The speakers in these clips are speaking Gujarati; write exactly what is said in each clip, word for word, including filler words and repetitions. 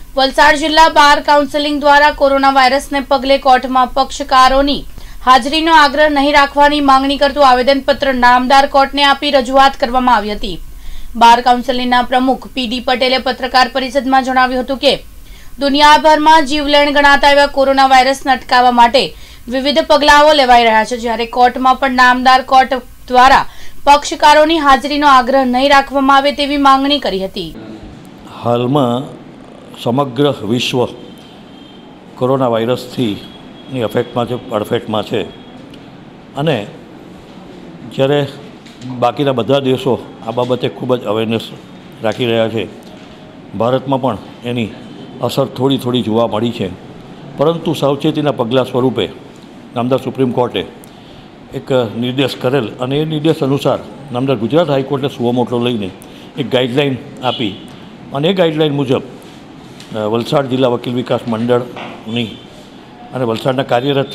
વલસાડ જિલ્લા બાર કાઉન્સિલિંગ દ્વારા કોરોના વાયરસને પગલે કોર્ટમાં પક્ષકારોની હાજરીનો આગ્રહ નહીં રાખવાની માંગણી કરતું આવેદનપત્ર નામદાર કોર્ટને આપી રજૂઆત કરવામાં આવી હતી। બાર કાઉન્સિલના પ્રમુખ પીડી પટેલે પત્રકાર પરિષદમાં જણાવ્યું હતું કે દુનિયાભરમાં જીવલેણ ગણાતા એવા કોરોના વાયરસને અટકાવવા માટે વિવિધ પગલાઓ લેવાઈ રહ્યા છે, જ્યારે કોર્ટમાં પણ નામદાર કોર્ટ દ્વારા પક્ષકારોની હાજરીનો આગ્રહ નહીં રાખવામાં આવે તેવી માંગણી કરી હતી। હાલમાં સમગ્ર વિશ્વ કોરોના વાયરસથી ની અફેક્ટમાં છે, અડફેટમાં છે અને જ્યારે બાકીના બધા દેશો આ બાબતે ખૂબ જ અવેરનેસ રાખી રહ્યા છે, ભારતમાં પણ એની અસર થોડી થોડી જોવા મળી છે, પરંતુ સાવચેતીના પગલાં સ્વરૂપે નામદાર સુપ્રીમ કોર્ટે એક નિર્દેશ કરેલ અને એ નિર્દેશ અનુસાર નામદાર ગુજરાત હાઈકોર્ટે સુઓ મોટો લઈને એક ગાઈડલાઇન આપી અને એ ગાઈડલાઇન મુજબ વલસાડ જિલ્લા વકીલ વિકાસ મંડળની અને વલસાડના કાર્યરત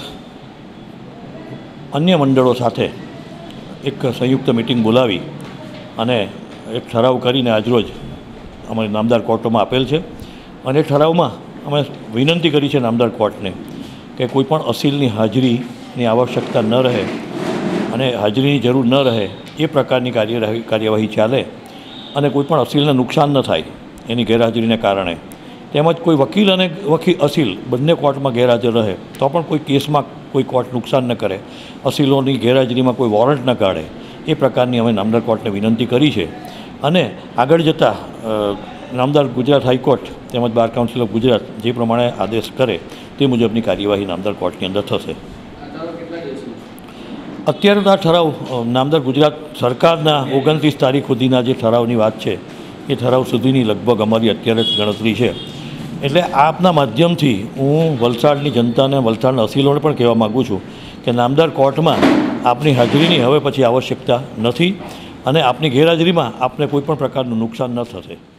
અન્ય મંડળો સાથે એક સંયુક્ત મિટિંગ બોલાવી અને એક ઠરાવ કરીને આજરોજ અમારી નામદાર કોર્ટોમાં આપેલ છે અને એ ઠરાવમાં અમે વિનંતી કરી છે નામદાર કોર્ટને કે કોઈપણ અસીલની હાજરીની આવશ્યકતા ન રહે અને હાજરીની જરૂર ન રહે એ પ્રકારની કાર્યવાહી કાર્યવાહી ચાલે અને કોઈપણ અસીલને નુકસાન ન થાય એની ગેરહાજરીને કારણે, તેમજ કોઈ વકીલ અને વકીલ અસીલ બંને કોર્ટમાં ગેરહાજર રહે તો પણ કોઈ કેસમાં કોઈ કોર્ટ નુકસાન ન કરે, અસીલોની ગેરહાજરીમાં કોઈ વોરંટ ન કાઢે, એ પ્રકારની અમે નામદાર કોર્ટને વિનંતી કરી છે અને આગળ જતાં નામદાર ગુજરાત હાઈકોર્ટ તેમજ બાર કાઉન્સિલ ઓફ ગુજરાત જે પ્રમાણે આદેશ કરે તે મુજબની કાર્યવાહી નામદાર કોર્ટની અંદર થશે। અત્યારે તો આ ઠરાવ નામદાર ગુજરાત સરકારના ઓગણત્રીસ તારીખ સુધીના જે ઠરાવની વાત છે એ ઠરાવ સુધીની લગભગ અમારી અત્યારે જ ગણતરી છે, એટલે આપના માધ્યમથી હું વલસાડની જનતાને, વલસાડના અસીલોને પણ કહેવા માગું છું કે નામદાર કોર્ટમાં આપની હાજરીની હવે પછી આવશ્યકતા નથી અને આપની ગેરહાજરીમાં આપને કોઈ પણ પ્રકારનું નુકસાન ન થશે।